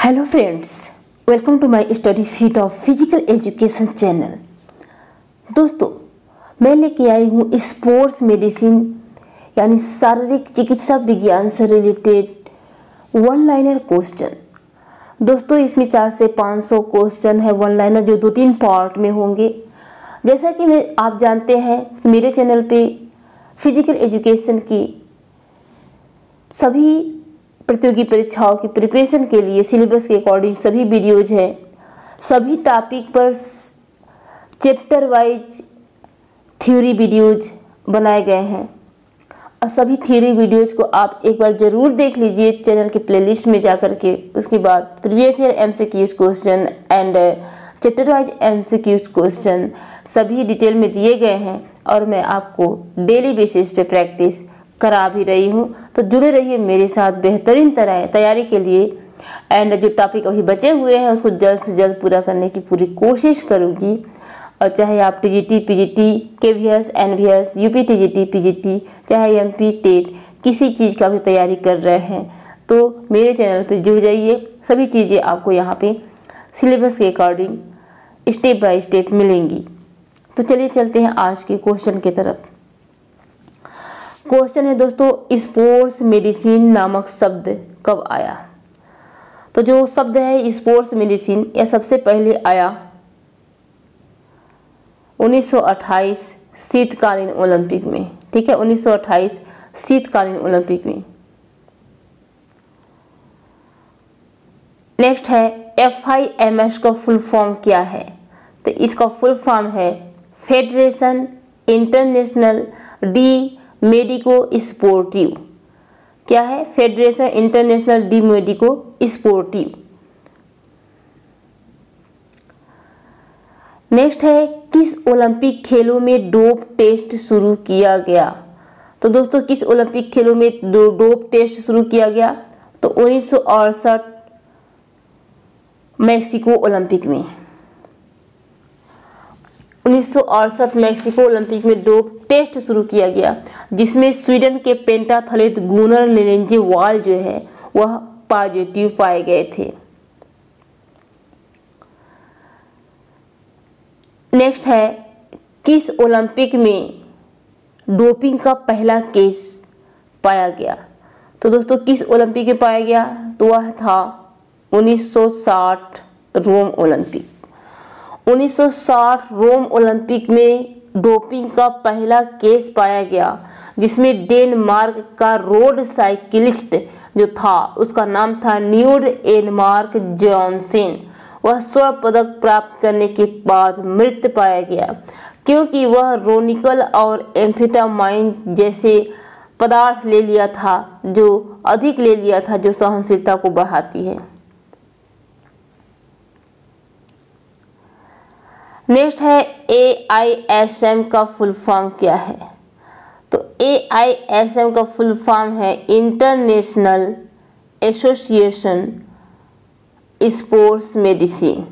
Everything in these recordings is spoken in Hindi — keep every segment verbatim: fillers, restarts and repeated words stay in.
Hello friends, welcome to my study sheet of physical education channel. दोस्तों, मैं लेके आई हूँ स्पोर्ट्स मेडिसिन यानी शारीरिक चिकित्सा विज्ञान से रिलेटेड वन लाइनर क्वेश्चन। दोस्तों, इसमें चार से पाँच सौ क्वेश्चन है वन लाइनर, जो दो तीन पार्ट में होंगे। जैसा कि मैं आप जानते हैं, मेरे चैनल पे फिजिकल एजुकेशन की सभी प्रतियोगी परीक्षाओं की प्रिपरेशन के लिए सिलेबस के अकॉर्डिंग सभी वीडियोज हैं। सभी टॉपिक पर चैप्टर वाइज थ्योरी वीडियोज बनाए गए हैं और सभी थ्योरी वीडियोज को आप एक बार ज़रूर देख लीजिए चैनल के प्लेलिस्ट में जा कर के। उसके बाद previous year MCQs question and chapter wise MCQs question सभी डिटेल में दिए गए हैं और मैं आपको डेली बेसिस पे प्रैक्टिस करा भी रही हूँ। तो जुड़े रहिए मेरे साथ बेहतरीन तरह तैयारी के लिए। एंड जो टॉपिक अभी बचे हुए हैं उसको जल्द से जल्द पूरा करने की पूरी कोशिश करूँगी। और चाहे आप TGT, PGT, KVS, NVS, UP TGT, PGT, चाहे एमपी, टेट किसी चीज़ का भी तैयारी कर रहे हैं तो मेरे चैनल पर जुड़ जाइए। सभी चीज़ें आपको यहाँ पे सिलेबस के अकॉर्डिंग स्टेप बाय स्टेप मिलेंगी। तो चलिए चलते हैं आज के क्वेश्चन की तरफ। क्वेश्चन है दोस्तों, स्पोर्ट्स मेडिसिन नामक शब्द कब आया? तो जो शब्द है स्पोर्ट्स मेडिसिन, यह सबसे पहले आया उन्नीस सौ अट्ठाईस शीतकालीन ओलंपिक में। ठीक है, उन्नीस सौ अट्ठाईस शीतकालीन ओलंपिक में। नेक्स्ट है एफ आई एम एस का फुल फॉर्म क्या है? तो इसका फुल फॉर्म है federation international de medico sportive. क्या है? Federation international de medico sportive. Next है किस ओलंपिक खेलों में डोप टेस्ट शुरू किया गया? तो दोस्तों, किस ओलंपिक खेलों में दो डोप टेस्ट शुरू किया गया? तो उन्नीस सौ अड़सठ मैक्सिको ओलंपिक में। उन्नीस सौ अड़सठ मैक्सिको ओलंपिक में डोप टेस्ट शुरू किया गया, जिसमें स्वीडन के पेंटाथलीट गुनर लिंजेवाल जो है वह पॉजिटिव पाए गए थे। नेक्स्ट है किस ओलंपिक में डोपिंग का पहला केस पाया गया? तो दोस्तों, किस ओलंपिक में पाया गया? तो वह था उन्नीस सौ साठ रोम ओलंपिक। उन्नीस सौ साठ रोम ओलंपिक में डोपिंग का पहला केस पाया गया, जिसमें डेनमार्क का रोड साइकिलिस्ट जो था उसका नाम था न्यूड एनमार्क जॉनसन। वह स्वर्ण पदक प्राप्त करने के बाद मृत पाया गया, क्योंकि वह रोनिकल और एम्फेटामाइन जैसे पदार्थ ले लिया था, जो अधिक ले लिया था, जो सहनशीलता को बढ़ाती है। नेक्स्ट है ए आई एस एम का फुल फॉर्म क्या है? तो ए आई एस एम का फुल फॉर्म है international association sports medicine.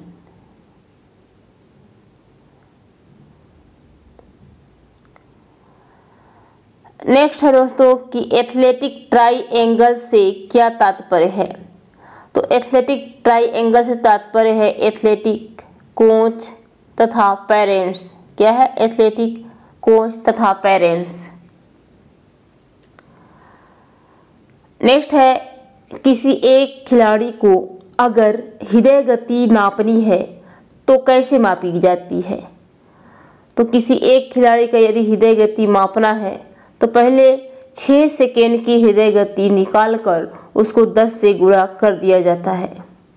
Next है दोस्तों कि एथलेटिक ट्राइएंगल से क्या तात्पर्य है? तो एथलेटिक ट्राइएंगल से तात्पर्य है एथलेटिक, कोच तथा पेरेंट्स। क्या है? एथलेटिक, कोच तथा पेरेंट्स। नेक्स्ट है किसी एक खिलाड़ी को अगर हृदय गति नापनी है तो कैसे मापी जाती है? तो किसी एक खिलाड़ी का यदि हृदय गति मापना है तो पहले छः सेकेंड की हृदय गति निकालकर उसको दस से गुणा कर दिया जाता है।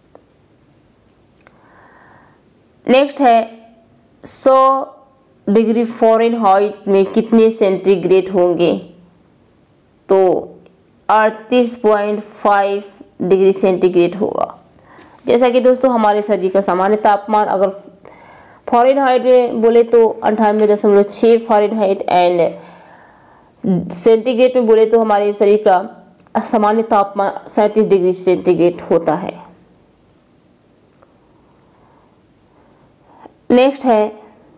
नेक्स्ट है सौ डिग्री फ़ारेनहाइट में कितने सेंटीग्रेड होंगे? तो अड़तीस पॉइंट पाँच डिग्री सेंटीग्रेड होगा। जैसा कि दोस्तों हमारे शरीर का सामान्य तापमान अगर फ़ारेनहाइट में बोले तो अंठानवे दशमलव छः फ़ारेनहाइट एंड सेंटीग्रेड में बोले तो हमारे शरीर का सामान्य तापमान सैंतीस डिग्री सेंटीग्रेड होता है। नेक्स्ट है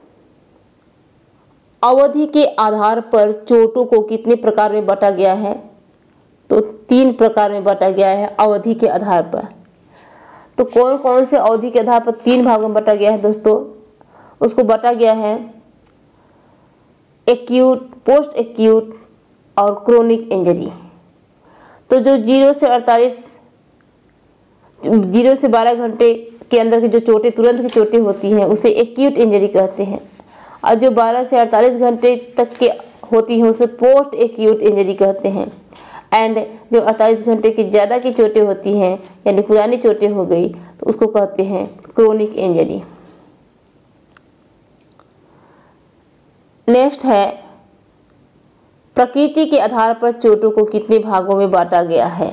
अवधि के आधार पर चोटों को कितने प्रकार में बांटा गया है? तो तीन प्रकार में बांटा गया है अवधि के आधार पर। तो कौन कौन से अवधि के आधार पर तीन भागों में बांटा गया है दोस्तों? उसको बांटा गया है एक्यूट, पोस्ट एक्यूट और क्रोनिक इंजरी। तो जो जीरो से अड़तालीस जीरो से बारह घंटे के अंदर की जो चोटें, तुरंत की चोटें होती हैं, उसे एक्यूट इंजरी कहते हैं, और जो बारह से अड़तालीस घंटे तक के होती हैं उसे पोस्ट एक्यूट इंजरी कहते हैं। एंड जो अड़तालीस घंटे की ज़्यादा की चोटें होती हैं, यानी पुरानी चोटें हो गई, तो उसको कहते हैं क्रोनिक इंजरी। नेक्स्ट है प्रकृति के आधार पर चोटों को कितने भागों में बांटा गया है?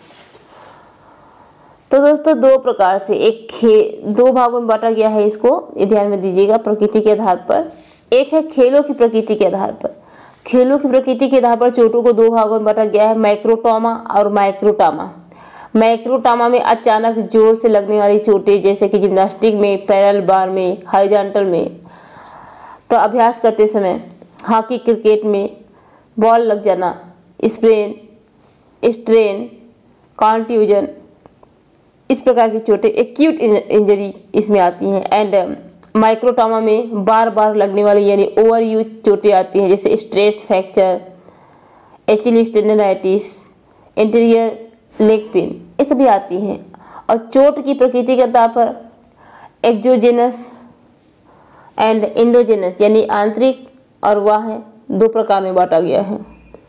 तो दोस्तों दो प्रकार से, एक खे दो भागों में बांटा गया है, इसको ये ध्यान में दीजिएगा प्रकृति के आधार पर। एक है खेलों की प्रकृति के आधार पर। खेलों की प्रकृति के आधार पर चोटों को दो भागों में बांटा गया है, मैक्रोटॉमा और माइक्रोटॉमा। मैक्रोटॉमा में अचानक जोर से लगने वाली चोटें, जैसे कि जिम्नास्टिक में, पैरेलल बार में, हॉरिजॉन्टल में, तो अभ्यास करते समय, हॉकी क्रिकेट में बॉल लग जाना, स्प्रेन, स्ट्रेन, कॉन्ट्यूजन, इस प्रकार की चोटें एक्यूट इंजरी इसमें आती हैं। एंड माइक्रोटॉमा में बार बार लगने वाली यानी ओवर यूज चोटें आती हैं, जैसे stress fracture, Achilles tendinitis, interior leg pain, ये सभी आती हैं। और चोट की प्रकृति के आधार पर एक्सोजेनस एंड एंडोजेनस यानी आंतरिक और बाह्य दो प्रकार में बांटा गया है।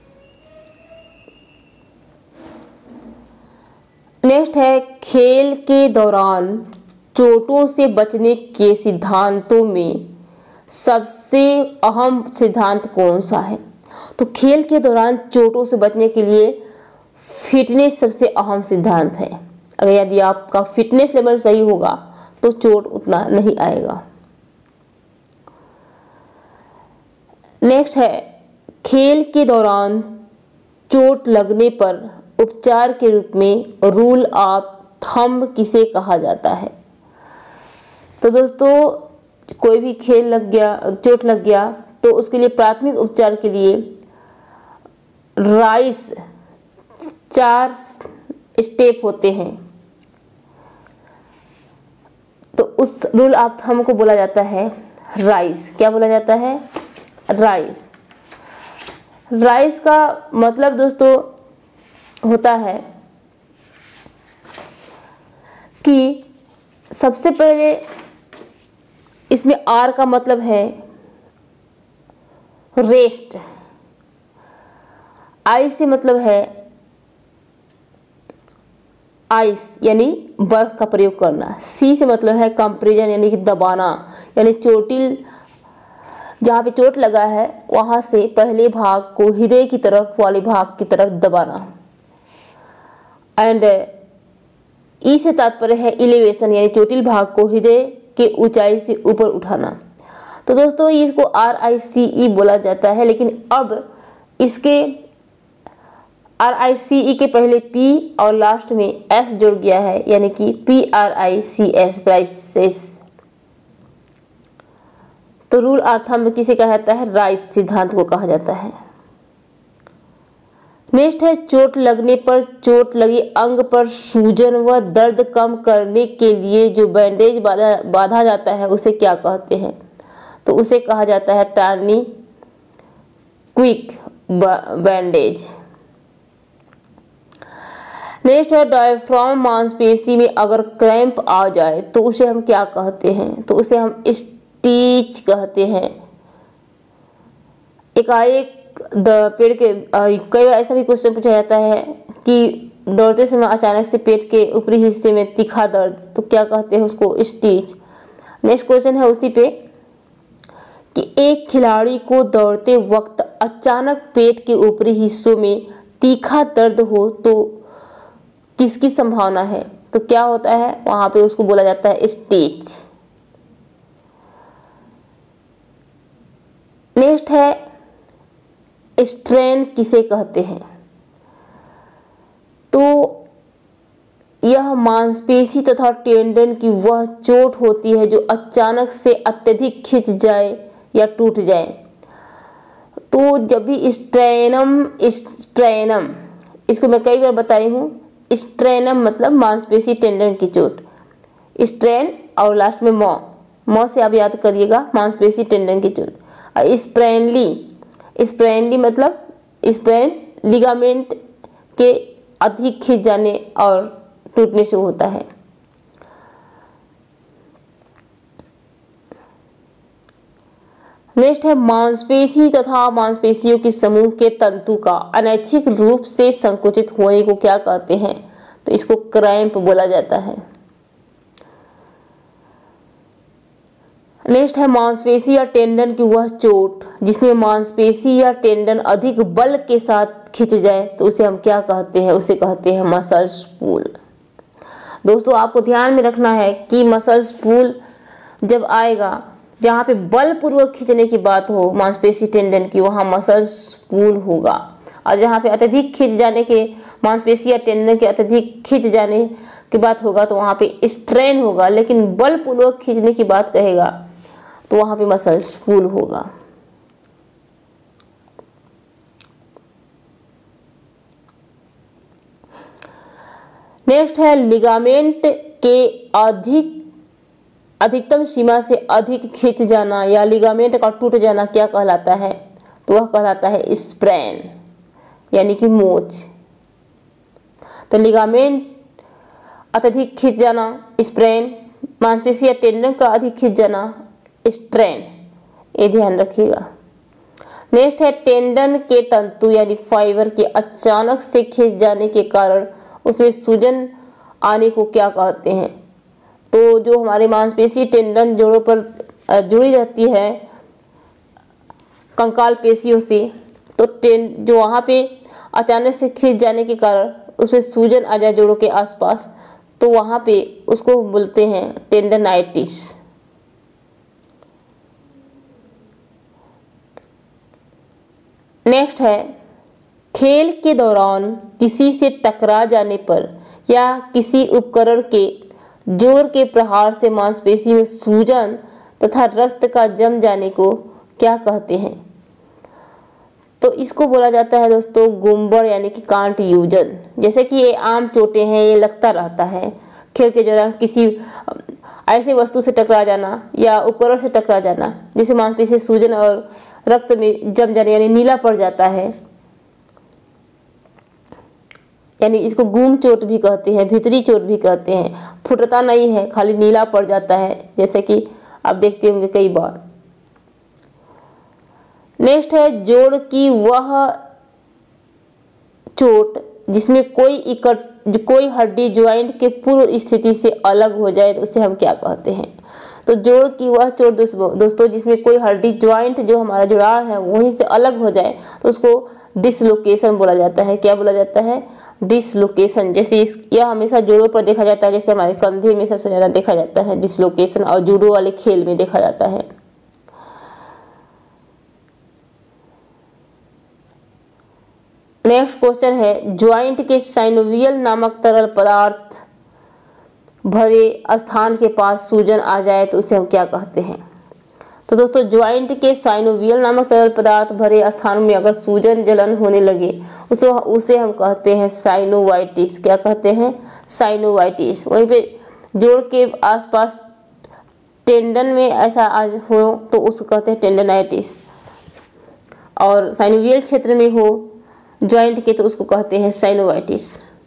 नेक्स्ट है खेल के दौरान चोटों से बचने के सिद्धांतों में सबसे अहम सिद्धांत कौन सा है? तो खेल के दौरान चोटों से बचने के लिए फिटनेस सबसे अहम सिद्धांत है। अगर यदि आपका फिटनेस लेवल सही होगा तो चोट उतना नहीं आएगा। नेक्स्ट है खेल के दौरान चोट लगने पर उपचार के रूप में रूल ऑफ थंब किसे कहा जाता है? तो दोस्तों कोई भी खेल लग गया, चोट लग गया, तो उसके लिए प्राथमिक उपचार के लिए राइस चार स्टेप होते हैं, तो उस रूल ऑफ थंब को बोला जाता है राइस। क्या बोला जाता है? राइस। राइस का मतलब दोस्तों होता है कि सबसे पहले इसमें आर का मतलब है रेस्ट, आई से मतलब है आइस यानी बर्फ का प्रयोग करना, सी से मतलब है कंप्रेशन यानी कि दबाना, यानी चोटिल जहाँ पे चोट लगा है वहाँ से पहले भाग को हृदय की तरफ वाले भाग की तरफ दबाना। एंड ई से तात्पर्य है इलेवेशन यानी चोटिल भाग को हृदय के ऊंचाई से ऊपर उठाना। तो दोस्तों इसको आर आई सी ई बोला जाता है, लेकिन अब इसके आर आई सी ई के पहले पी और लास्ट में एस जुड़ गया है, यानी कि P R I C S, prices. तो रूल ऑफ थंब किसे कहा जाता है? राइस सिद्धांत को कहा जाता है। नेक्स्ट है चोट लगने पर चोट लगी अंग पर सूजन व दर्द कम करने के लिए जो बैंडेज बांधा बांधा जाता है उसे क्या कहते हैं? तो उसे कहा जाता है टार्नी क्विक बैंडेज। नेक्स्ट है डायफ्राम मांसपेशी में अगर क्रैम्प आ जाए तो उसे हम क्या कहते हैं? तो उसे हम स्टीच कहते हैं। एकाएक पेट के कई बार ऐसा भी क्वेश्चन पूछा जाता है कि दौड़ते समय अचानक से पेट के ऊपरी हिस्से में तीखा दर्द, तो क्या कहते हैं उसको? स्टीच। नेक्स्ट क्वेश्चन है उसी पे कि एक खिलाड़ी को दौड़ते वक्त अचानक पेट के ऊपरी हिस्सों में तीखा दर्द हो तो किसकी संभावना है? तो क्या होता है वहां पे? उसको बोला जाता है स्टीच। नेक्स्ट है स्ट्रेन किसे कहते हैं? तो यह मांसपेशी तथा टेंडन की वह चोट होती है जो अचानक से अत्यधिक खिंच जाए या टूट जाए। तो जब भी स्ट्रेनम स्ट्रेनम इसको मैं कई बार बताई हूँ, स्ट्रेनम मतलब मांसपेशी टेंडन की चोट, स्ट्रेन और लास्ट में मॉ मॉ से आप याद करिएगा मांसपेशी टेंडन की चोट। और स्प्रेनली स्प्रेनली मतलब स्प्रेन लिगामेंट के अधिक खिंच जाने और टूटने से होता है। नेक्स्ट है मांसपेशी तथा मांसपेशियों के समूह के तंतु का अनैच्छिक रूप से संकुचित होने को क्या कहते हैं? तो इसको क्रैम्प बोला जाता है। नेक्स्ट है मांसपेशी या टेंडन की वह चोट जिसमें मांसपेशी या टेंडन अधिक बल के साथ खिंच जाए तो उसे हम क्या कहते हैं? उसे कहते हैं मसल्स पुल। दोस्तों आपको ध्यान में रखना है कि मसल्स पुल जब आएगा, जहाँ पे बलपूर्वक खींचने की बात हो मांसपेशी टेंडन की, वहाँ मसल्स पुल होगा। और जहाँ पे अत्यधिक खिंच जाने के मांसपेशी या टेंडन के अत्यधिक खिंच जाने की बात होगा तो वहाँ पे स्ट्रेन होगा, लेकिन बलपूर्वक खींचने की बात कहेगा तो वहाँ पे मसल्स पुल होगा। नेक्स्ट है लिगामेंट के अधिक अधिकतम सीमा से अधिक खिंच जाना या लिगामेंट का टूट जाना क्या कहलाता है? तो वह कहलाता है स्प्रेन यानी कि मोच। तो लिगामेंट अत्यधिक खिंच जाना स्प्रेन, मांसपेशी या टेंडन का अधिक खिंच जाना स्ट्रेन, ये ध्यान रखिएगा। नेक्स्ट है टेंडन के तंतु यानी फाइबर के अचानक से खिंच जाने के कारण उसमें सूजन आने को क्या कहते हैं? तो जो हमारे मांसपेशी टेंडन जोड़ों पर जुड़ी रहती है कंकाल पेशियों से, तो टेंड जो वहाँ पे अचानक से खिंच जाने के कारण उसमें सूजन आ जाए जोड़ों के आसपास, तो वहाँ पे उसको बोलते हैं टेंडनाइटिस। नेक्स्ट है खेल के दौरान किसी से टकरा जाने पर या किसी उपकरण के जोर के प्रहार से मांसपेशी में सूजन तथा रक्त का जम जाने को क्या कहते हैं? तो इसको बोला जाता है दोस्तों गुम्बड़ यानी कि कांटयूजन। जैसे कि ये आम चोटें हैं, ये लगता रहता है। खेल के दौरान किसी ऐसे वस्तु से टकरा जाना या उपकरण से टकरा जाना जिससे मांसपेशी सूजन और रक्त में जम जाने यानी नीला पड़ जाता है, यानी इसको गुम चोट भी कहते हैं, भीतरी चोट भी कहते हैं। फुटता नहीं है, खाली नीला पड़ जाता है, जैसे कि आप देखते होंगे कई बार। नेक्स्ट है जोड़ की वह चोट जिसमें कोई इकट कोई हड्डी ज्वाइंट के पूर्व स्थिति से अलग हो जाए तो उसे हम क्या कहते हैं? तो जोड़ की वह चोट दोस्तों जिसमें कोई हड्डी ज्वाइंट जो हमारा जुड़ाव है वहीं से अलग हो जाए तो उसको डिसलोकेशन बोला जाता है। क्या बोला जाता है? डिसलोकेशन। जैसे इस यह हमेशा जोड़ों पर देखा जाता है, जैसे हमारे कंधे में सबसे ज़्यादा देखा जाता है डिसलोकेशन, और जूडो वाले खेल में देखा जाता है। नेक्स्ट क्वेश्चन है ज्वाइंट के साइनोवियल नामक तरल पदार्थ भरे स्थान के पास सूजन आ जाए तो उसे हम क्या कहते हैं? तो दोस्तों ज्वाइंट के साइनोवियल नामक तरल पदार्थ भरे स्थान में अगर सूजन जलन होने लगे उसे उसे हम कहते हैं साइनोवाइटिस। क्या कहते हैं? साइनोवाइटिस। वहीं पे जोड़ के आसपास टेंडन में ऐसा आज हो तो उसको कहते हैं टेंडनाइटिस, और साइनोवियल क्षेत्र में हो ज्वाइंट के तो उसको कहते हैं साइनोवाइटिस।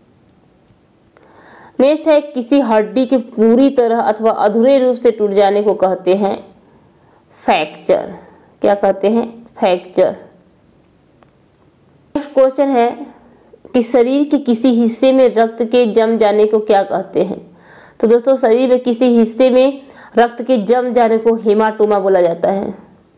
नेक्स्ट है किसी हड्डी के पूरी तरह अथवा अधूरे रूप से टूट जाने को कहते हैं फ्रैक्चर। क्या कहते हैं? फ्रैक्चर। नेक्स्ट क्वेश्चन है कि शरीर के किसी हिस्से में रक्त के जम जाने को क्या कहते हैं? तो दोस्तों शरीर में किसी हिस्से में रक्त के जम जाने को हेमाटोमा बोला जाता है।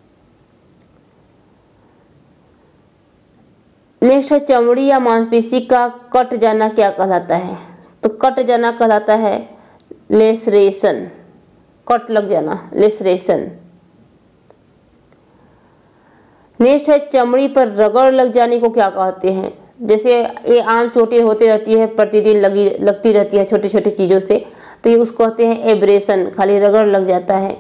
नेक्स्ट है चमड़ी या मांसपेशी का कट जाना क्या कहलाता है? तो कट जाना कहलाता है लेसरेशन। कट लग जाना, लेसरेशन। नेक्स्ट है चमड़ी पर रगड़ लग जाने को क्या कहते हैं? जैसे ये आम चोटें होती रहती है, प्रतिदिन लगी लगती रहती है छोटी छोटी चीज़ों से, तो ये उसको कहते हैं एब्रेशन, खाली रगड़ लग जाता है।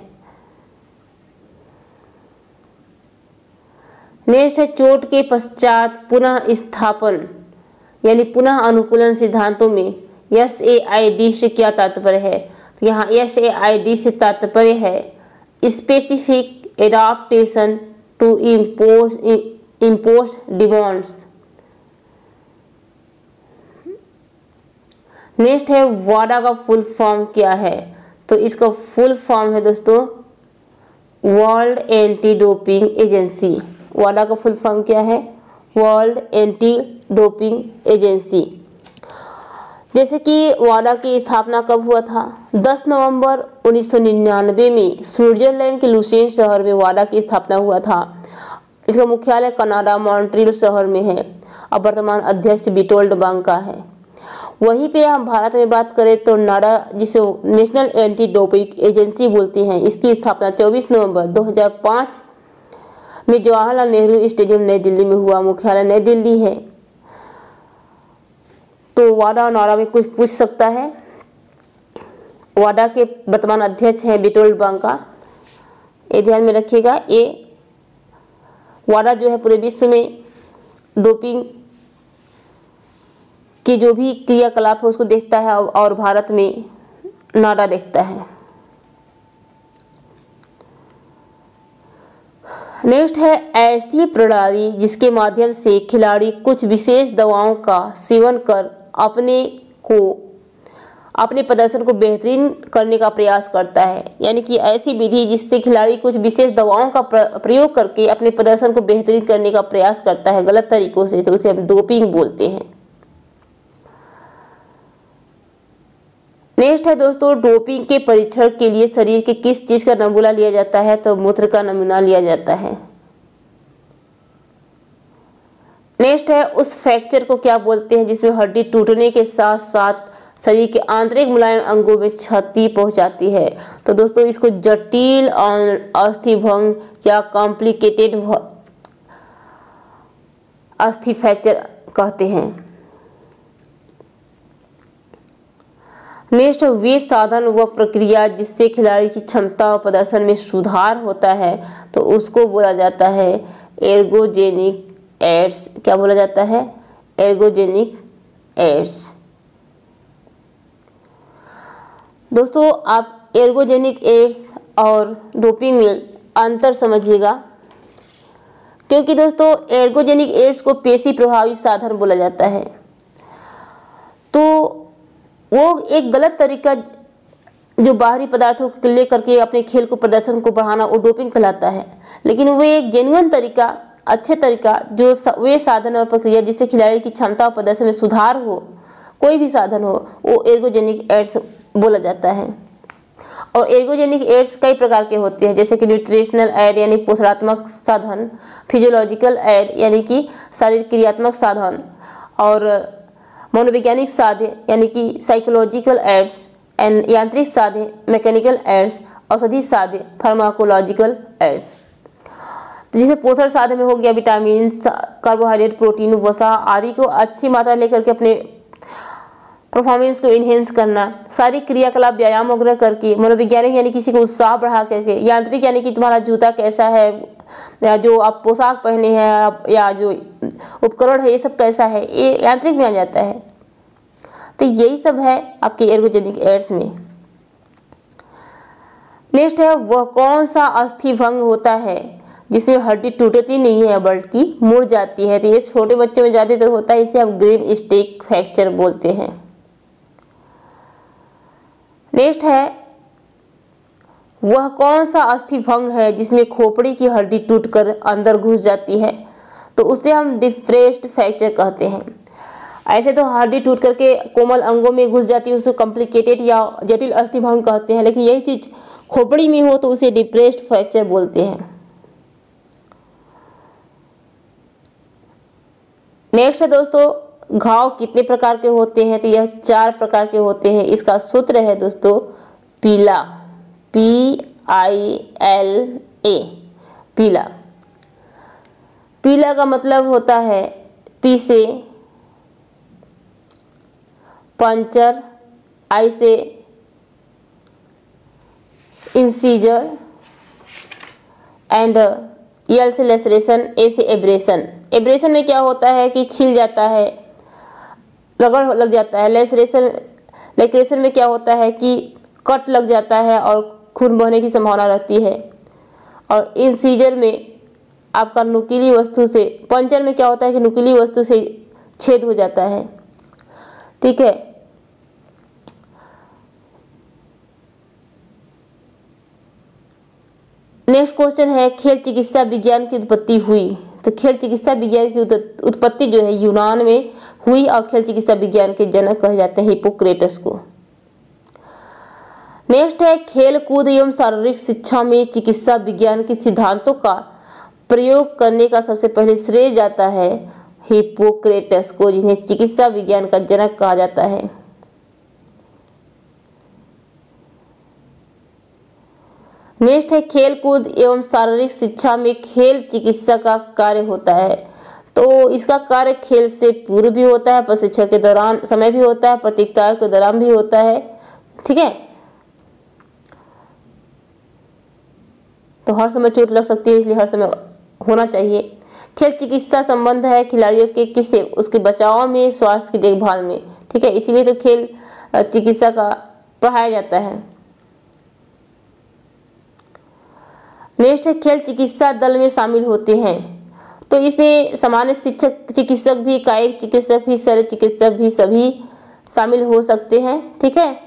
नेक्स्ट है चोट के पश्चात पुनः स्थापन यानी पुनः अनुकूलन सिद्धांतों में एस ए आई डी से क्या तात्पर्य है? तो यहाँ एस ए आई डी से तात्पर्य है specific adaptation to impose impose demands. Next है वाडा का फुल फॉर्म क्या है, तो इसका फुल फॉर्म है दोस्तों वर्ल्ड एंटी डोपिंग एजेंसी। वाडा का फुल फॉर्म क्या है, वर्ल्ड एंटी डोपिंग एजेंसी। जैसे कि वाडा की स्थापना कब हुआ था, दस नवंबर उन्नीस सौ निन्यानवे में स्विट्जरलैंड के लुसेन शहर में वाडा की स्थापना हुआ था। इसका मुख्यालय कनाडा मॉन्ट्रियल शहर में है और वर्तमान अध्यक्ष बिटोल्ड बांका है। वहीं पे हम भारत में बात करें तो नाडा, जिसे नेशनल एंटी डोपिंग एजेंसी बोलते हैं, इसकी स्थापना चौबीस नवंबर दो हज़ार पाँच में जवाहरलाल नेहरू स्टेडियम नई दिल्ली में हुआ। मुख्यालय नई दिल्ली है। तो वाडा और नाडा में कुछ पूछ सकता है। वाडा के वर्तमान अध्यक्ष हैं बिटोल्ड बांका, ये ध्यान में रखिएगा। ये वाडा जो है पूरे विश्व में डोपिंग की जो भी क्रियाकलाप है उसको देखता है और भारत में नाडा देखता है। नेक्स्ट है ऐसी प्रणाली जिसके माध्यम से खिलाड़ी कुछ विशेष दवाओं का सेवन कर अपने को अपने प्रदर्शन को बेहतरीन करने का प्रयास करता है। यानी कि ऐसी विधि जिससे खिलाड़ी कुछ विशेष दवाओं का प्रयोग करके अपने प्रदर्शन को बेहतरीन करने का प्रयास करता है गलत तरीकों से, तो उसे हम डोपिंग बोलते हैं। नेक्स्ट है दोस्तों डोपिंग के परीक्षण के लिए शरीर के किस चीज का नमूना लिया जाता है, तो मूत्र का नमूना लिया जाता है। नेक्स्ट है उस फ्रैक्चर को क्या बोलते हैं जिसमें हड्डी टूटने के साथ साथ शरीर के आंतरिक मुलायम अंगों में क्षति पहुंचाती है, तो दोस्तों इसको जटिल अस्थिभंग या कॉम्प्लिकेटेड अस्थि फ्रैक्चर कहते हैं। नेक्स्ट वे साधन व प्रक्रिया जिससे खिलाड़ी की क्षमता और प्रदर्शन में सुधार होता है, तो उसको बोला जाता है एर्गोजेनिक एड्स। क्या बोला जाता है, एर्गोजेनिक एड्स। दोस्तों आप एर्गोजेनिक एड्स और डोपिंग में अंतर समझिएगा, क्योंकि दोस्तों एर्गोजेनिक एड्स को पेशी प्रभावी साधन बोला जाता है। तो वो एक गलत तरीका जो बाहरी पदार्थों को लेकर के अपने खेल को प्रदर्शन को बढ़ाना, वो डोपिंग कहलाता है। लेकिन वो एक जेन्युइन तरीका, अच्छे तरीका जो वे साधन और प्रक्रिया जिससे खिलाड़ी की क्षमता और प्रदर्शन में सुधार हो, कोई भी साधन हो, वो एर्गोजेनिक एड्स बोला जाता है। और एर्गोजेनिक एड्स कई प्रकार के होते हैं, जैसे कि न्यूट्रिशनल एड यानी पोषणात्मक साधन, फिजियोलॉजिकल एड यानी कि शारीरिक क्रियात्मक साधन, और मनोवैज्ञानिक साधे यानी कि साइकोलॉजिकल एड्स, एंड यांत्रिक साधे मैकेनिकल एड्स, औषधि साधे फार्माकोलॉजिकल एड्स। तो जैसे पोषण साधे में हो गया विटामिन, कार्बोहाइड्रेट, प्रोटीन, वसा आदि को अच्छी मात्रा लेकर के अपने परफॉर्मेंस को इनहेंस करना, सारी क्रियाकलाप व्यायाम वगैरह करके। मनोवैज्ञानिक यानी किसी को उत्साह बढ़ा करके। यांत्रिक यानी कि तुम्हारा जूता कैसा है, या जो आप पोशाक पहने हैं, या जो उपकरण है, ये सब कैसा है, ये यांत्रिक में आ जाता है। तो यही सब है आपके एर्गोजेनिक एड्स में। नेक्स्ट है वह कौन सा अस्थिभंग होता है जिसमें हड्डी टूटती नहीं है बल्कि मुड़ जाती है, तो ये छोटे बच्चों में ज्यादातर होता है, इसे हम ग्रीन स्टिक फ्रैक्चर बोलते हैं। नेक्स्ट है वह कौन सा अस्थिभंग है जिसमें खोपड़ी की हड्डी टूटकर अंदर घुस जाती है, तो उसे हम डिप्रेस्ड फ्रैक्चर कहते हैं। ऐसे तो हड्डी टूट करके कोमल अंगों में घुस जाती है, उसे कॉम्प्लिकेटेड या जटिल अस्थिभंग कहते हैं। लेकिन यही चीज खोपड़ी में हो तो उसे डिप्रेस्ड फ्रैक्चर बोलते हैं। नेक्स्ट है दोस्तों घाव कितने प्रकार के होते हैं, तो यह चार प्रकार के होते हैं। इसका सूत्र है दोस्तों पीला, पी आई एल ए, पीला। पीला का मतलब होता है पी से पंचर, आई से इंसीजर, एंड यल से लेसरेशन, ए से एब्रेशन। एब्रेशन में क्या होता है कि छिल जाता है, रगड़ लग जाता है। लेसरेशन लेसरेशन में क्या होता है कि कट लग जाता है और खून बहने की संभावना रहती है। और इंसीजर में आपका नुकीली वस्तु से, पंचर में क्या होता है कि नुकीली वस्तु से छेद हो जाता है। ठीक है, नेक्स्ट क्वेश्चन है खेल चिकित्सा विज्ञान की उत्पत्ति हुई। तो खेल चिकित्सा विज्ञान की उत्पत्ति जो है यूनान में हुई और खेल चिकित्सा विज्ञान के जनक कहे जाते हैं हिप्पोक्रेटस को। नेक्स्ट है खेल कूद एवं शारीरिक शिक्षा में चिकित्सा विज्ञान के सिद्धांतों का प्रयोग करने का सबसे पहले श्रेय जाता है हिप्पोक्रेटस को, जिन्हें चिकित्सा विज्ञान का जनक कहा जाता है। नेक्स्ट है खेल कूद एवं शारीरिक शिक्षा में खेल चिकित्सा का कार्य होता है। तो इसका कार्य खेल से पूर्व भी होता है, प्रशिक्षण के दौरान समय भी होता है, प्रतियोगिता के दौरान भी होता है। ठीक है, तो हर समय चोट लग सकती है, इसलिए हर समय होना चाहिए। खेल चिकित्सा संबंध है खिलाड़ियों के किससे, उसके बचाव में, स्वास्थ्य की देखभाल में। ठीक है, इसीलिए तो खेल चिकित्सा का पढ़ाया जाता है। नेक्स्ट है खेल चिकित्सा दल में शामिल होते हैं। तो इसमें सामान्य शिक्षक चिकित्सक भी, कायिक चिकित्सक भी, शल्य चिकित्सक भी सभी शामिल हो सकते हैं। ठीक है,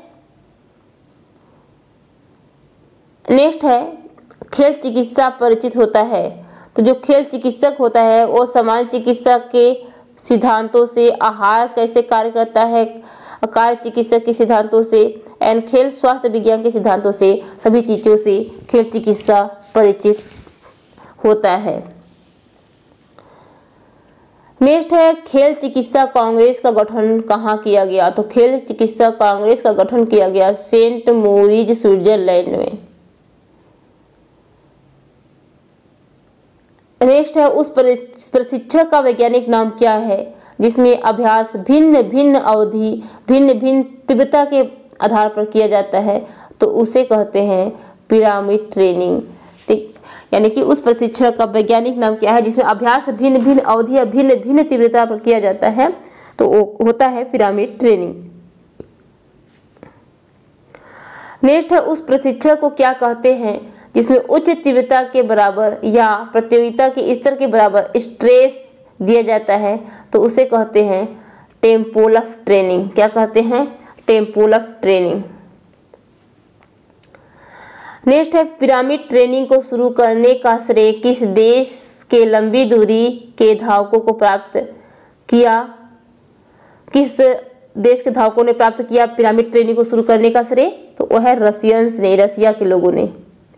नेक्स्ट है खेल चिकित्सा परिचित होता है। तो जो खेल चिकित्सक होता है वो सामान्य चिकित्सा के सिद्धांतों से, आहार कैसे कार्य करता है, कार्य चिकित्सक के सिद्धांतों से एंड खेल स्वास्थ्य विज्ञान के सिद्धांतों से, सभी चीजों से खेल चिकित्सा परिचित होता है। नेक्स्ट है खेल चिकित्सा कांग्रेस का गठन कहाँ किया गया। तो खेल चिकित्सा कांग्रेस का गठन किया गया सेंट मोरिज स्विट्जरलैंड में। नेक्स्ट है उस प्रशिक्षण का वैज्ञानिक नाम क्या है जिसमें अभ्यास भिन्न भिन्न अवधि, भिन्न भिन्न तीव्रता के आधार पर किया जाता है। तो उसे कहते हैं पिरामिड ट्रेनिंग। ठीक, यानी कि उस प्रशिक्षण का वैज्ञानिक नाम क्या है जिसमें अभ्यास भिन्न भिन्न अवधि या भिन्न भिन्न तीव्रता पर किया जाता है, तो वो होता है पिरामिड ट्रेनिंग। नेक्स्ट है उस प्रशिक्षण को क्या कहते हैं जिसमें उच्च तीव्रता के बराबर या प्रतियोगिता के स्तर के बराबर स्ट्रेस दिया जाता है। तो उसे कहते हैं टेम्पोल ऑफ ट्रेनिंग। क्या कहते हैं? Tempo of training. नेक्स्ट है पिरामिड ट्रेनिंग को शुरू करने का श्रेय किस देश के लंबी दूरी के धावकों को प्राप्त किया, किस देश के धावकों ने प्राप्त किया पिरामिड ट्रेनिंग को शुरू करने का श्रेय? तो वह है रशियंस ने, रसिया के लोगों ने।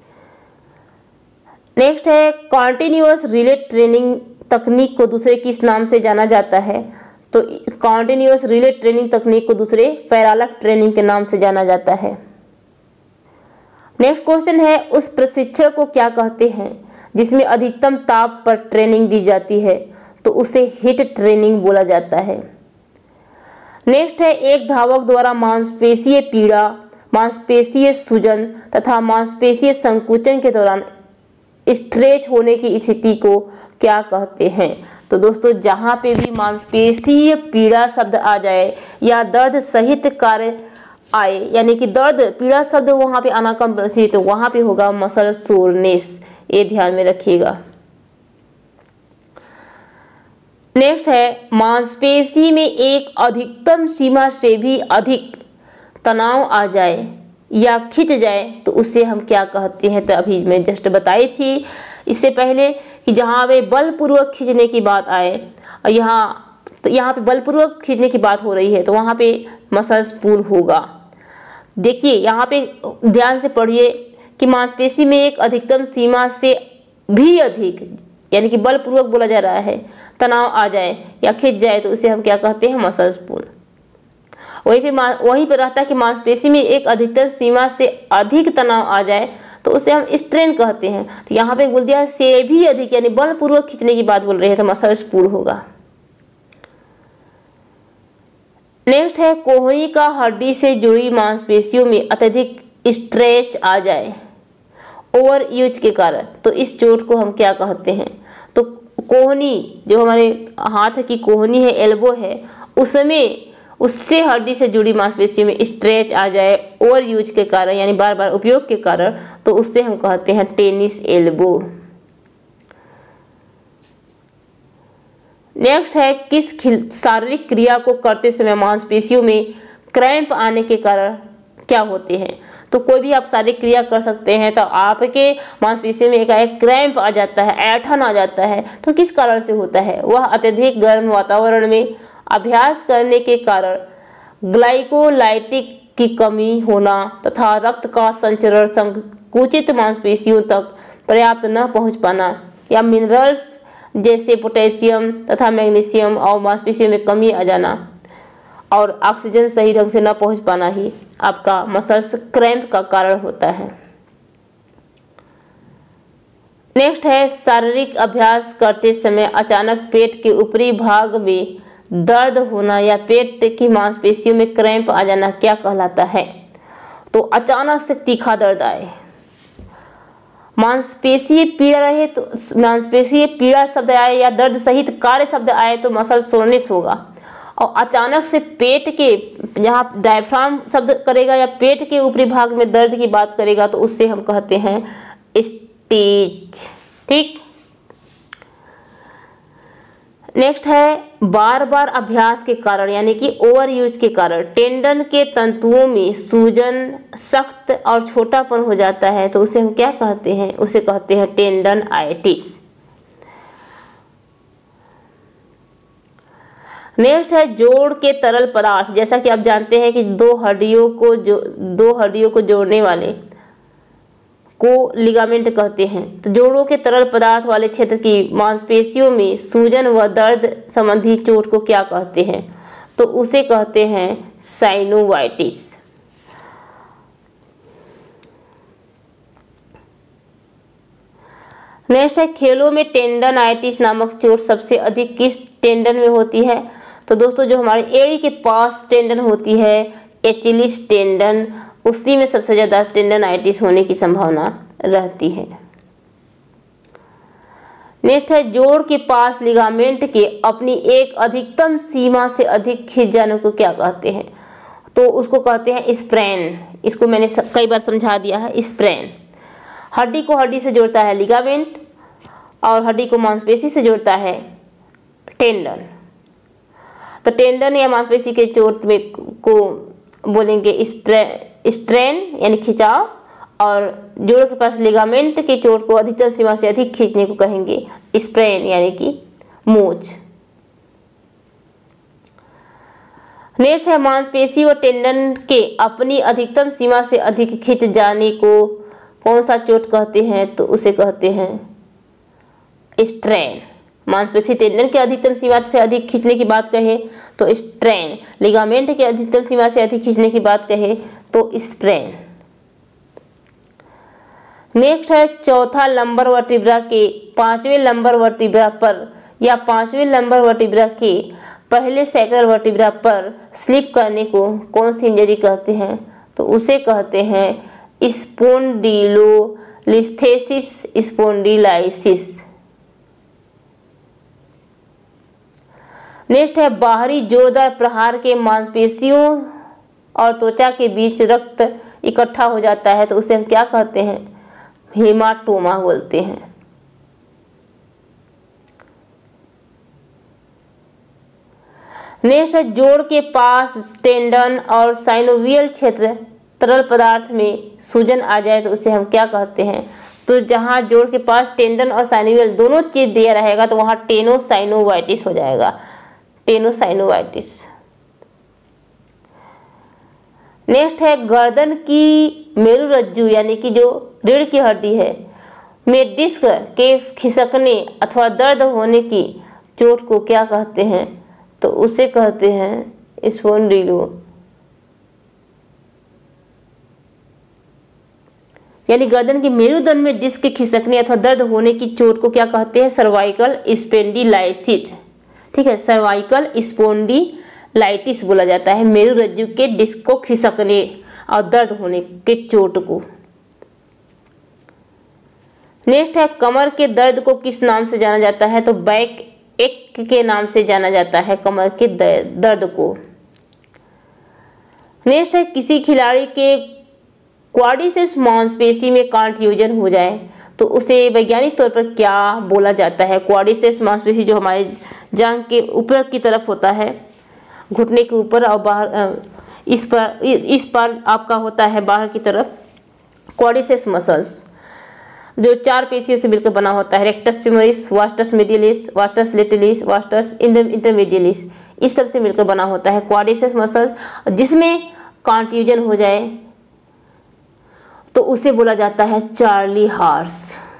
नेक्स्ट है कॉन्टिन्यूअस रिले ट्रेनिंग तकनीक को दूसरे किस नाम से जाना जाता है? तो कॉन्टिन्यूअस रिले ट्रेनिंग तकनीक को दूसरे पैरालफ ट्रेनिंग के नाम से जाना जाता है। नेक्स्ट क्वेश्चन है उस प्रशिक्षण को क्या कहते हैं जिसमें अधिकतम ताप पर ट्रेनिंग दी जाती है? तो उसे हिट ट्रेनिंग बोला जाता है। नेक्स्ट है एक धावक द्वारा मांसपेशीय पीड़ा, मांसपेशीय सूजन तथा मांसपेशीय संकुचन के दौरान स्ट्रेच होने की स्थिति को क्या कहते हैं? तो दोस्तों जहाँ पे भी मांसपेशीय पीड़ा शब्द आ जाए या दर्द सहित कार्य आए, यानी कि दर्द पीड़ा शब्द वहाँ पे आना कंपल्सरी, तो वहाँ पे होगा मसल सोरनेस। ये ध्यान में रखिएगा। नेक्स्ट है मांसपेशी में एक अधिकतम सीमा से भी अधिक तनाव आ जाए या खिंच जाए तो उसे हम क्या कहते हैं? तो अभी मैं जस्ट बताई थी इससे पहले कि जहाँ वे बलपूर्वक खींचने की बात आए और यहाँ तो यहाँ पे बलपूर्वक खींचने की बात हो रही है तो वहाँ पे मसल्स पुल होगा। देखिए यहाँ पे ध्यान से पढ़िए कि मांसपेशी में एक अधिकतम सीमा से भी अधिक, यानी कि बलपूर्वक बोला जा रहा है, तनाव आ जाए या खिंच जाए तो उसे हम क्या कहते हैं? Muscles pull. वहीं पे वहीं पर रहता है कि मांसपेशी में एक अधिकतम सीमा से अधिक तनाव आ जाए तो उसे हम स्ट्रेन कहते हैं। तो यहाँ पे बोल दिया से भी अधिक, यानी बलपूर्वक खींचने की बात बोल रहे हैं तो मसल्स पुल होगा। नेक्स्ट है कोहनी का हड्डी से जुड़ी मांसपेशियों में अत्यधिक स्ट्रेच आ जाए ओवर यूज के कारण, तो इस चोट को हम क्या कहते हैं? तो कोहनी जो हमारे हाथ की कोहनी है, एल्बो है, उसमें उससे हड्डी से जुड़ी मांसपेशियों में स्ट्रेच आ जाए ओवर यूज के कारण, यानी बार बार उपयोग के कारण, तो उससे हम कहते हैं टेनिस एल्बो। नेक्स्ट है, किस शारीरिक क्रिया को करते समय मांसपेशियों में क्रैम्प आने के कारण क्या होते हैं। तो कोई भी आप शारीरिक क्रिया कर सकते हैं तो आपके मांसपेशियों में एकाएक क्रैम्प आ जाता है, ऐंठन आ जाता है, तो किस कारण से होता है। वह अत्यधिक गर्म वातावरण में अभ्यास करने के कारण ग्लाइकोलाइटिक की कमी होना तथा रक्त का संचरण संकुचित मांसपेशियों तक पर्याप्त न पहुंच पाना, या मिनरल्स जैसे पोटेशियम तथा मैग्नीशियम और मांसपेशियों में कमी आ जाना और ऑक्सीजन सही ढंग से न पहुंच पाना ही आपका मसल्स क्रैम्प का कारण होता है। नेक्स्ट है, शारीरिक अभ्यास करते समय अचानक पेट के ऊपरी भाग में दर्द होना या पेट की मांसपेशियों में क्रैम्प आ जाना क्या कहलाता है। तो अचानक से तीखा दर्द आए, मांसपेशीय पीड़ा रहे तो मांसपेशीय पीड़ा शब्द आए या दर्द सहित कार्य शब्द आए तो मसल सोरनेस होगा, और अचानक से पेट के जहाँ डायफ्राम शब्द करेगा या पेट के ऊपरी भाग में दर्द की बात करेगा तो उससे हम कहते हैं स्टेज। ठीक। नेक्स्ट है, बार बार अभ्यास के कारण यानी कि ओवर यूज के कारण टेंडन के तंतुओं में सूजन, सख्त और छोटापन हो जाता है तो उसे हम क्या कहते हैं, उसे कहते हैं टेंडनआइटिस। नेक्स्ट है, जोड़ के तरल पदार्थ, जैसा कि आप जानते हैं कि दो हड्डियों को जो दो हड्डियों को जोड़ने वाले को लिगामेंट कहते हैं। तो जोड़ों के तरल पदार्थ वाले क्षेत्र की मांसपेशियों में सूजन व दर्द संबंधी चोट को क्या कहते हैं, तो उसे कहते हैं साइनोवाइटिस। नेक्स्ट है, खेलों में टेंडनआइटिस नामक चोट सबसे अधिक किस टेंडन में होती है। तो दोस्तों, जो हमारे एड़ी के पास टेंडन होती है एचिलिस टेंडन, उसी में सबसे ज्यादा टेंडनआइटिस होने की संभावना रहती है। नेक्स्ट है, जोड़ के पास लिगामेंट के अपनी एक अधिकतम सीमा से अधिक खिंच जाने को क्या कहते हैं, तो उसको कहते हैं स्प्रेन। इसको मैंने कई बार समझा दिया है। स्प्रेन हड्डी को हड्डी से जोड़ता है लिगामेंट और हड्डी को मांसपेशी से जोड़ता है टेंडन। तो टेंडन या मांसपेशी के चोट में को बोलेंगे स्ट्रेन यानी खिंचाव, और जोड़ों के पास लिगामेंट के चोट को अधिकतम सीमा से अधिक खींचने को कहेंगे स्प्रेन यानी कि मोच। नेक्स्ट है, मांसपेशी व टेंडन के अपनी अधिकतम सीमा से अधिक खिंच जाने को कौन सा चोट कहते हैं, तो उसे कहते हैं स्ट्रेन। मांसपेशी टेंडन के अधिकतम सीमा से अधिक खींचने की बात कहे तो स्ट्रेन, लिगामेंट के अधिकतम सीमा से अधिक खींचने की बात कहे तो स्प्रेन। नेक्स्ट है, चौथा लंबर वर्टिब्रा के पांचवें लंबर वर्टिब्रा पर या पांचवें लंबर वर्टिब्रा के पहले सैक्रल वर्टिब्रा पर स्लिप करने को कौन सी इंजरी कहते हैं, तो उसे कहते हैं स्पोंडिलोलिस्थेसिस स्पोंडिलाइसिस। नेक्स्ट है, बाहरी जोरदार प्रहार के मांसपेशियों और त्वचा के बीच रक्त इकट्ठा हो जाता है तो उसे हम क्या कहते हैं, हेमाटोमा बोलते हैं। नेक्स्ट है, जोड़ के पास टेंडन और साइनोवियल क्षेत्र तरल पदार्थ में सूजन आ जाए तो उसे हम क्या कहते हैं, तो जहां जोड़ के पास टेंडन और साइनोवियल दोनों चीज दिया रहेगा तो वहां टेनोसाइनोवाइटिस हो जाएगा, टेनोसाइनोवाइटिस। नेक्स्ट है, गर्दन की मेरुरज्जु यानी कि जो रीढ़ की हड्डी है में डिस्क के खिसकने अथवा दर्द होने की चोट को क्या कहते हैं, तो उसे कहते हैं स्पोंडिलो, यानी गर्दन की मेरुदंड में डिस्क के खिसकने अथवा दर्द होने की चोट को क्या कहते हैं, सर्वाइकल स्पेंडिलाइसिस। ठीक है, सर्वाइकल स्पोंडिलाइटिस बोला जाता है मेरुरज्जु के डिस्क को खिसकने और दर्द होने के चोट को। नेक्स्ट है, कमर के दर्द को किस नाम से जाना जाता है, तो बैक एक के नाम से जाना जाता है कमर के दर्द को। नेक्स्ट है किसी खिलाड़ी के क्वाड्रिसेप्स मांसपेशी में कॉन्ट्यूजन हो जाए तो उसे वैज्ञानिक तौर पर क्या बोला जाता है। क्वाड्रिसेप्स मांसपेशी जो हमारे जांघ के ऊपर की तरफ होता है, घुटने के ऊपर और बाहर इस पर इस पर आपका होता है बाहर की तरफ क्वाड्रिसेप्स मसल्स, जो चार पेशियों से मिलकर बना होता है। Rectus femoris, vastus medialis, vastus lateralis, vastus intermedialis, इस सब से मिलकर बना होता है क्वाड्रिसेप्स मसल्स। जिसमें कॉन्ट्यूजन हो जाए तो उसे बोला जाता है चार्ली हॉर्स।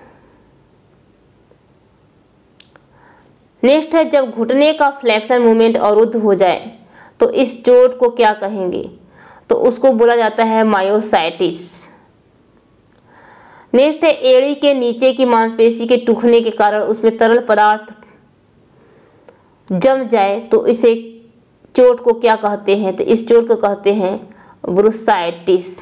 नेक्स्ट है जब घुटने का फ्लेक्शन मूवमेंट अवरुद्ध हो जाए तो इस चोट को क्या कहेंगे, तो उसको बोला जाता है मायोसाइटिस। नेक्स्ट है एड़ी के नीचे की मांसपेशी के टूटने के कारण उसमें तरल पदार्थ जम जाए तो इसे चोट को क्या कहते हैं, तो इस चोट को कहते हैं ब्रुसाइटिस।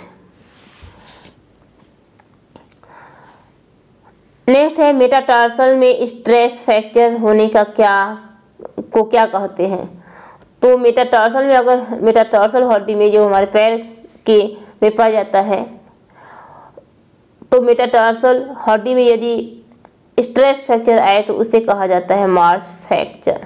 नेक्स्ट है मेटाटार्सल में स्ट्रेस फ्रैक्चर होने का क्या को क्या कहते हैं, तो मेटाटार्सल में अगर मेटाटार्सल हड्डी में जो हमारे पैर के में पाया जाता है तो मेटाटार्सल हड्डी में यदि स्ट्रेस फ्रैक्चर आए तो उसे कहा जाता है मार्स फ्रैक्चर।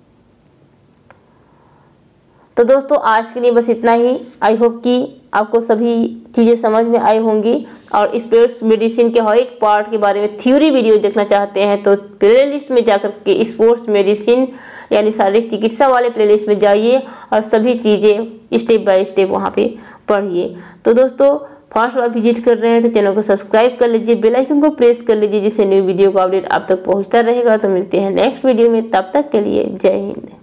तो दोस्तों आज के लिए बस इतना ही। आई होप कि आपको सभी चीज़ें समझ में आई होंगी और स्पोर्ट्स मेडिसिन के हर एक पार्ट के बारे में थ्योरी वीडियो देखना चाहते हैं तो प्लेलिस्ट में जाकर के स्पोर्ट्स मेडिसिन यानी शारीरिक चिकित्सा वाले प्लेलिस्ट में जाइए और सभी चीज़ें स्टेप बाय स्टेप वहाँ पे पढ़िए। तो दोस्तों फर्स्ट बार विजिट कर रहे हैं तो चैनल को सब्सक्राइब कर लीजिए, बेल आइकन को प्रेस कर लीजिए जिससे न्यू वीडियो का अपडेट आप तक पहुँचता रहेगा। तो मिलते हैं नेक्स्ट वीडियो में, तब तक के लिए जय हिंद।